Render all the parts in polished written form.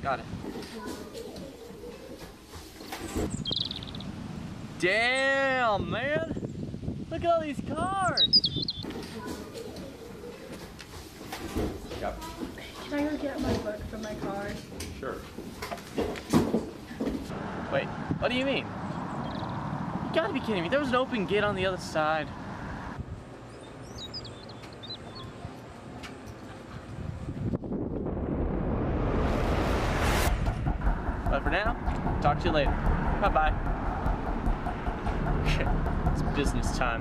Got it. Damn, man. Look at all these cars. Yep. Can I go get my book from my car? Sure. Wait, what do you mean? You gotta be kidding me. There was an open gate on the other side. But for now, talk to you later. Bye-bye. It's business time.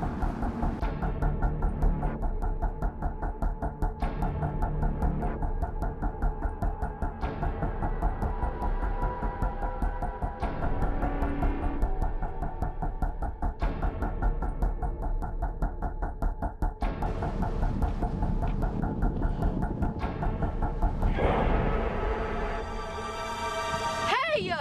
Hey!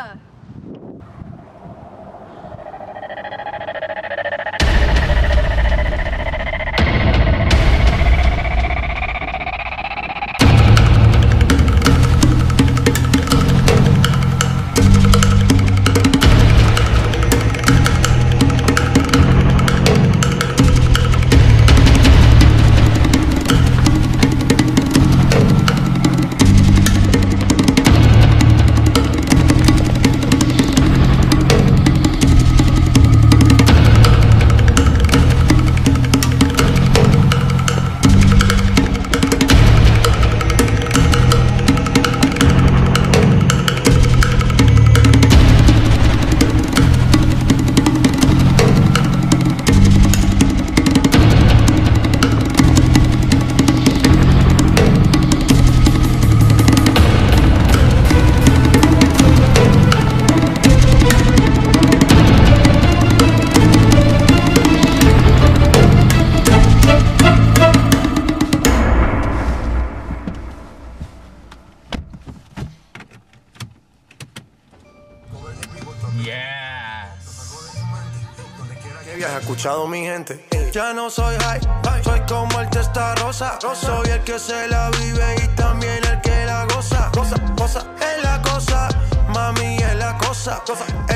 Que has escuchado mi gente. Ya no soy high, soy como el testarossa. Soy el que se la vive y también el que la goza. Cosa es la cosa, mami es la cosa.